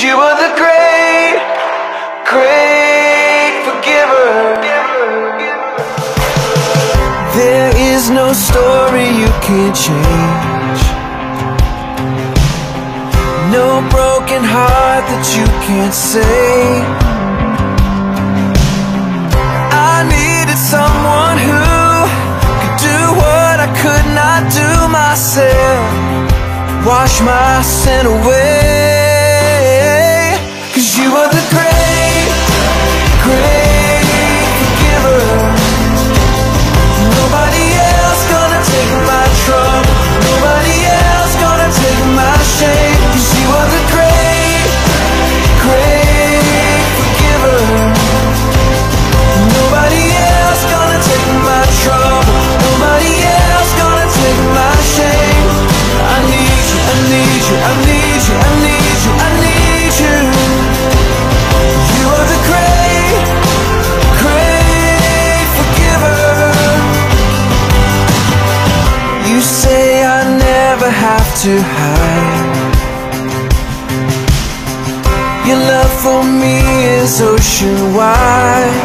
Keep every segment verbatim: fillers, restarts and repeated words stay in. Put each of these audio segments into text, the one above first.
you are the great, great forgiver. There is no story you can't change, no broken heart that you can't save. I needed someone who could do what I could not do myself, wash my sin away. 'Cause you are the great, great forgiver. Nobody else gonna take my trouble, nobody else gonna take my shame. 'Cause you are the great, great forgiver. Nobody else gonna take my trouble, nobody else gonna take my shame. I need you, I need you, I need you, I need you, I need you. You are the great, great forgiver. You say I never have to hide, your love for me is ocean wide.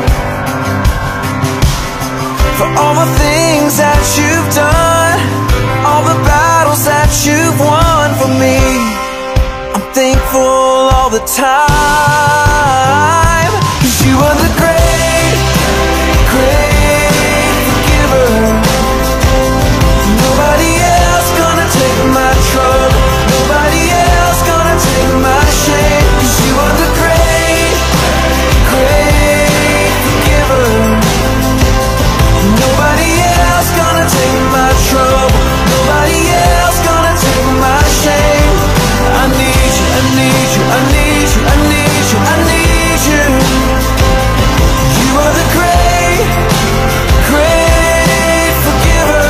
For all the things that you've done, all the battles that you've won for me, I'm thankful all the time. 'Cause you are the great, great forgiver. Nobody else gonna take my trouble, nobody else gonna take my shame. 'Cause you are the great, great forgiver. Nobody else gonna take my trouble, nobody else gonna take my shame. I need you, I need you, I need you, I need you, I need you. You are the great, great forgiver.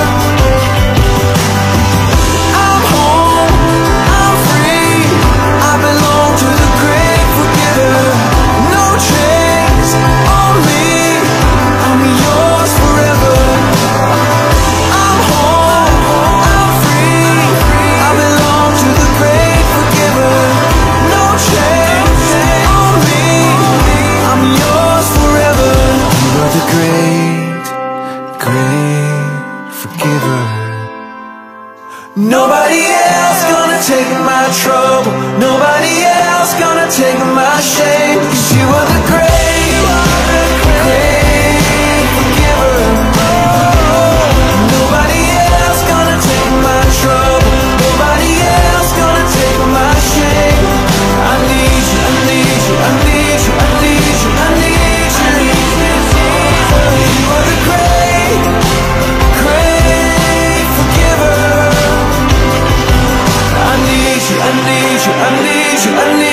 I'm home, I'm free, I belong to the great forgiver. No chains on me, I'm yours forever. I'm home, I'm free, I belong to the great forgiver. No chains on me, I'm yours forever. You are the great, great forgiver. Nobody else gonna take my trouble, nobody else gonna take my shame. 'Cause you are the great, great forgiver. Nobody else gonna take my trouble, nobody else gonna take my shame. I need you, I need you, I need you, I need you, I need you. You are the great, great forgiver. I need you, I need you, I need you, I need you.